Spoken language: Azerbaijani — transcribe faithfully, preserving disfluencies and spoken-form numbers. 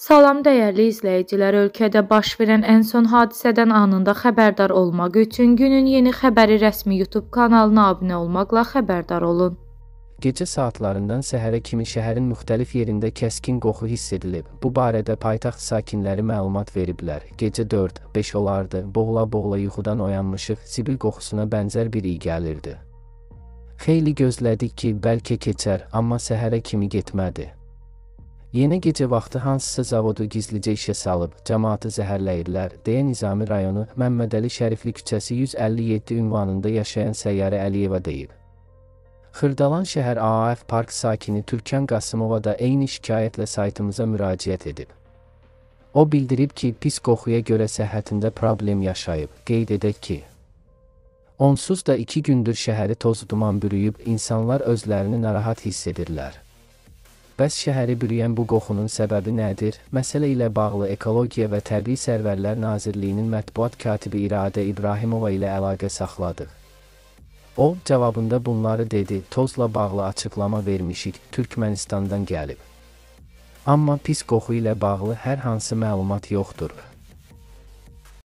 Salam dəyərli izləyicilər, ölkədə baş verən ən son hadisədən anında xəbərdar olmaq üçün günün yeni xəbəri rəsmi YouTube kanalına abunə olmaqla xəbərdar olun. Gecə saatlarından səhərə kimi şəhərin müxtəlif yerində kəskin qoxu hiss edilib. Bu barədə paytaxt sakinləri məlumat veriblər. Gecə dörd beş olardı, boğula-boğula yuxudan oyanmışıq, zibil qoxusuna bənzər bir iy gəlirdi. Xeyli gözlədik ki, bəlkə keçər, amma səhərə kimi getmədi. Yenə gecə vaxtı hansısa zavodu gizlicə işə salıb, cəmaatı zəhərləyirlər, deyə Nizami rayonu Məmmədəli Şərifli küçəsi yüz əlli yeddi ünvanında yaşayan Səyyarə Əliyeva deyib. Xırdalan şəhər A A F Park sakini Türkan Qasımova da eyni şikayətlə saytımıza müraciət edib. O bildirib ki, pis qoxuya görə səhhətində problem yaşayıb. Qeyd edək ki, onsuz da iki gündür şəhəri toz duman bürüyüb, insanlar özlərini narahat hiss edirlər. Bəs şəhəri bürüyən bu qoxunun səbəbi nədir? Məsələ ilə bağlı Ekologiya və Təbii Sərvərlər Nazirliyinin mətbuat katibi İradə İbrahimova ilə əlaqə saxladıq. O, cavabında bunları dedi, tozla bağlı açıqlama vermişik, Türkmənistandan gəlib. Amma pis qoxu ilə bağlı hər hansı məlumat yoxdur.